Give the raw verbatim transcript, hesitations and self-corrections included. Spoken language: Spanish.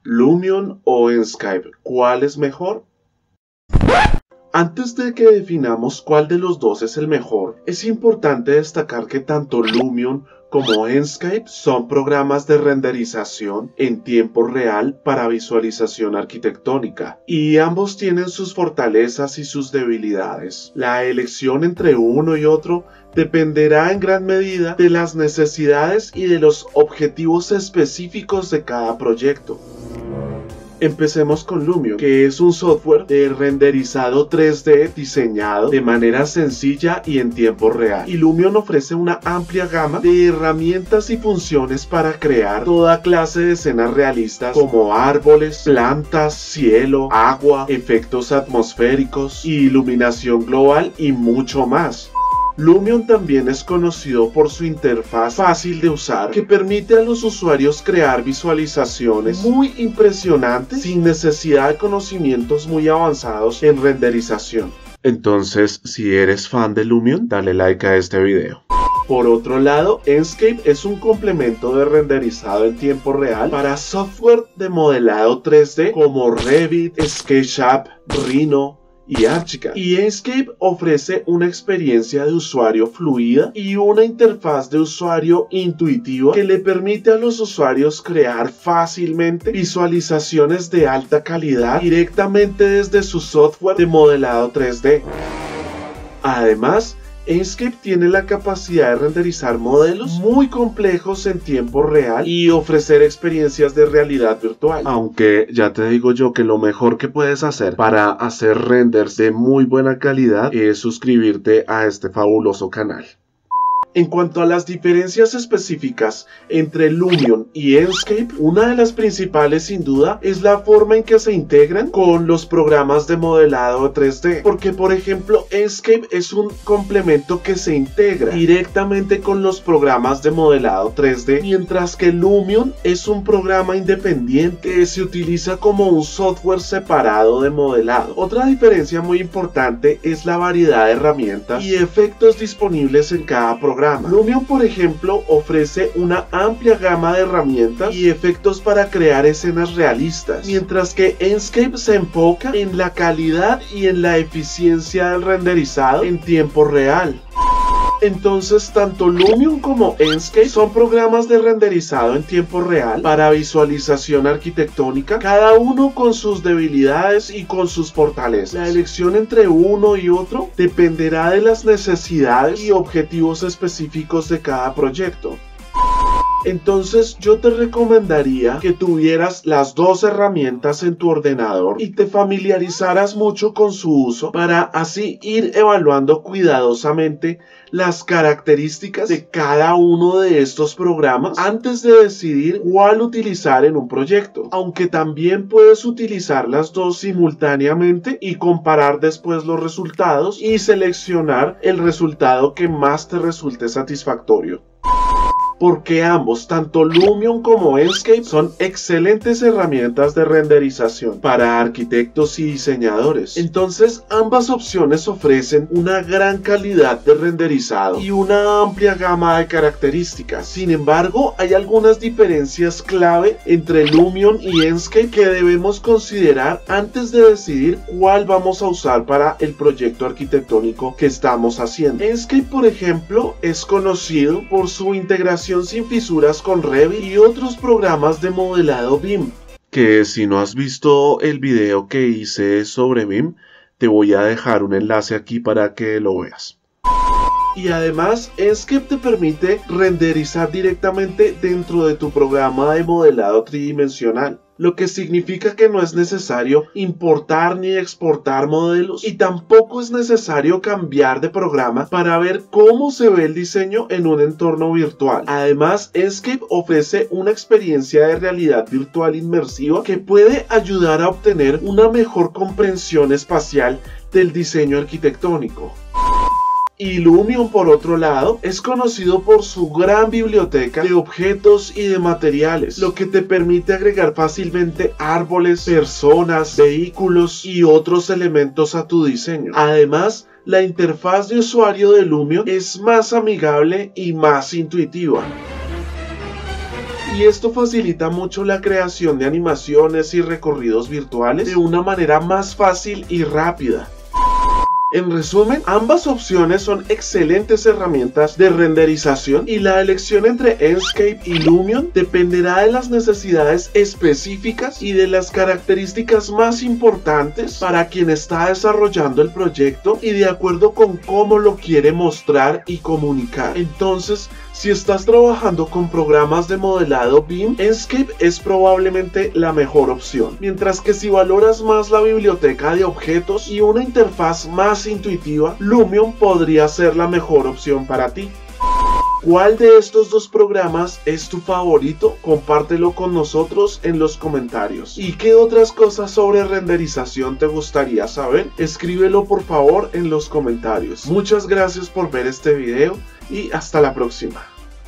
¿Lumion o Enscape? ¿Cuál es mejor? Antes de que definamos cuál de los dos es el mejor, es importante destacar que tanto Lumion como Enscape son programas de renderización en tiempo real para visualización arquitectónica, y ambos tienen sus fortalezas y sus debilidades. La elección entre uno y otro dependerá en gran medida de las necesidades y de los objetivos específicos de cada proyecto. Empecemos con Lumion, que es un software de renderizado tres D diseñado de manera sencilla y en tiempo real. Y Lumion ofrece una amplia gama de herramientas y funciones para crear toda clase de escenas realistas como árboles, plantas, cielo, agua, efectos atmosféricos, iluminación global y mucho más. Lumion también es conocido por su interfaz fácil de usar que permite a los usuarios crear visualizaciones muy impresionantes sin necesidad de conocimientos muy avanzados en renderización. Entonces, si eres fan de Lumion, dale like a este video. Por otro lado, Enscape es un complemento de renderizado en tiempo real para software de modelado tres D como Revit, SketchUp, Rhino y Archicad. Y Enscape ofrece una experiencia de usuario fluida y una interfaz de usuario intuitiva que le permite a los usuarios crear fácilmente visualizaciones de alta calidad directamente desde su software de modelado tres D. Además, Enscape tiene la capacidad de renderizar modelos muy complejos en tiempo real y ofrecer experiencias de realidad virtual. Aunque ya te digo yo que lo mejor que puedes hacer para hacer renders de muy buena calidad es suscribirte a este fabuloso canal. En cuanto a las diferencias específicas entre Lumion y Enscape, una de las principales sin duda es la forma en que se integran con los programas de modelado tres D, porque por ejemplo Enscape es un complemento que se integra directamente con los programas de modelado tres D, mientras que Lumion es un programa independiente que se utiliza como un software separado de modelado. Otra diferencia muy importante es la variedad de herramientas y efectos disponibles en cada programa. Lumion, por ejemplo, ofrece una amplia gama de herramientas y efectos para crear escenas realistas, mientras que Enscape se enfoca en la calidad y en la eficiencia del renderizado en tiempo real. Entonces, tanto Lumion como Enscape son programas de renderizado en tiempo real para visualización arquitectónica, cada uno con sus debilidades y con sus fortalezas. La elección entre uno y otro dependerá de las necesidades y objetivos específicos de cada proyecto. Entonces yo te recomendaría que tuvieras las dos herramientas en tu ordenador y te familiarizaras mucho con su uso para así ir evaluando cuidadosamente las características de cada uno de estos programas antes de decidir cuál utilizar en un proyecto. Aunque también puedes utilizar las dos simultáneamente y comparar después los resultados y seleccionar el resultado que más te resulte satisfactorio. Porque ambos, tanto Lumion como Enscape, son excelentes herramientas de renderización para arquitectos y diseñadores. Entonces, ambas opciones ofrecen una gran calidad de renderizado y una amplia gama de características. Sin embargo, hay algunas diferencias clave entre Lumion y Enscape que debemos considerar antes de decidir cuál vamos a usar para el proyecto arquitectónico que estamos haciendo. Enscape, por ejemplo, es conocido por su integración sin fisuras con Revit y otros programas de modelado B I M, que si no has visto el video que hice sobre B I M, te voy a dejar un enlace aquí para que lo veas. Y además, Enscape te permite renderizar directamente dentro de tu programa de modelado tridimensional, lo que significa que no es necesario importar ni exportar modelos y tampoco es necesario cambiar de programa para ver cómo se ve el diseño en un entorno virtual. Además, Enscape ofrece una experiencia de realidad virtual inmersiva que puede ayudar a obtener una mejor comprensión espacial del diseño arquitectónico. Y Lumion, por otro lado, es conocido por su gran biblioteca de objetos y de materiales, lo que te permite agregar fácilmente árboles, personas, vehículos y otros elementos a tu diseño. Además, la interfaz de usuario de Lumion es más amigable y más intuitiva. y esto facilita mucho la creación de animaciones y recorridos virtuales de una manera más fácil y rápida. En resumen, ambas opciones son excelentes herramientas de renderización y la elección entre Enscape y Lumion dependerá de las necesidades específicas y de las características más importantes para quien está desarrollando el proyecto y de acuerdo con cómo lo quiere mostrar y comunicar. Entonces, si estás trabajando con programas de modelado B I M, Enscape es probablemente la mejor opción, mientras que si valoras más la biblioteca de objetos y una interfaz más intuitiva, Lumion podría ser la mejor opción para ti. ¿Cuál de estos dos programas es tu favorito? Compártelo con nosotros en los comentarios. ¿Y qué otras cosas sobre renderización te gustaría saber? Escríbelo por favor en los comentarios. Muchas gracias por ver este video y hasta la próxima.